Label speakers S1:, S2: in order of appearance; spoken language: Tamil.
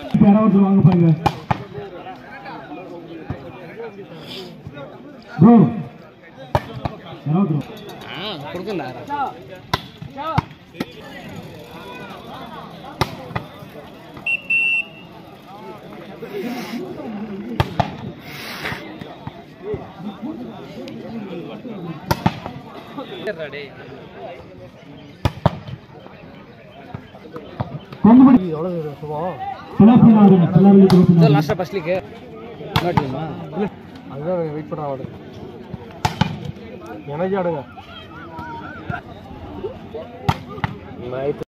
S1: யாராவது வாங்க பாருங்க ப்ரோ யாராவது
S2: கொடுக்கல லாஸ்டா ஃபர்ஸ்ட் லீக் அதுதான் வெயிட் பண்ண ஆடுங்க எனக்கு ஆடுங்க